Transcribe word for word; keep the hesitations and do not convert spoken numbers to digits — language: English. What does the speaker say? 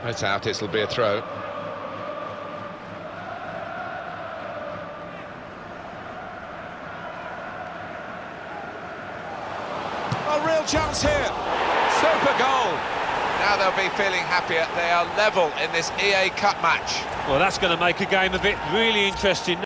It's out, it'll be a throw. A real chance here. Super goal. Now they'll be feeling happier. They are level in this E A Cup match. Well, that's going to make a game of it really interesting.